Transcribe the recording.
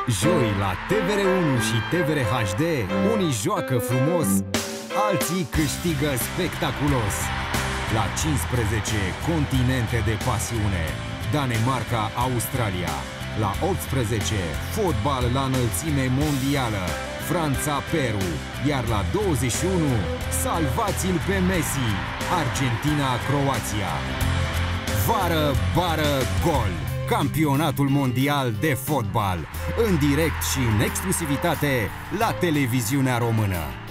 Joi la TVR1 și TVR HD, unii joacă frumos, alții câștigă spectaculos. La 15 continente de pasiune, Danemarca-Australia. La 18 fotbal la înălțime mondială, Franța-Peru. Iar la 21 salvați-l pe Messi, Argentina-Croația. Vară, bară, gol! Campionatul mondial de fotbal, în direct și în exclusivitate la televiziunea română.